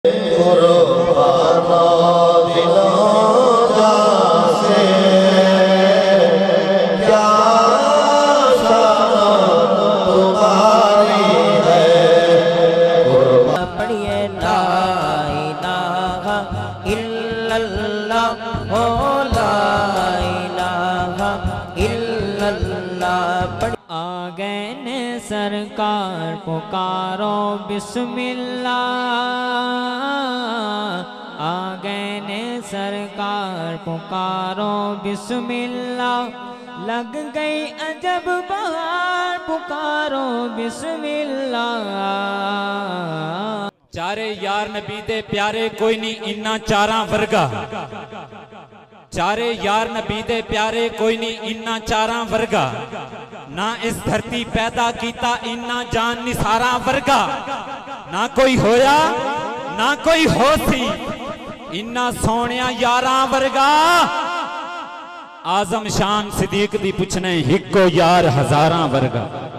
सरकार पुकारो बिस्मिल्लाह, आ गए ने सरकार पुकारो बिस्मिल्लाह, लग गई अजब बहार पुकारो बिस्मिल्लाह। चारे यार नबी दे प्यारे कोई नहीं इन्ना चारा वर्गा, चारे यार नबी दे प्यारे कोई नहीं इन्ना चारा वर्गा, ना इस धरती पैदा कीता इन्ना जान निसारा वर्गा, ना कोई होया ना कोई हो सी इन्ना सोनिया यारा वर्गा। आजम शान सिद्दीक दी पुछने हिको यार हजारा वर्गा।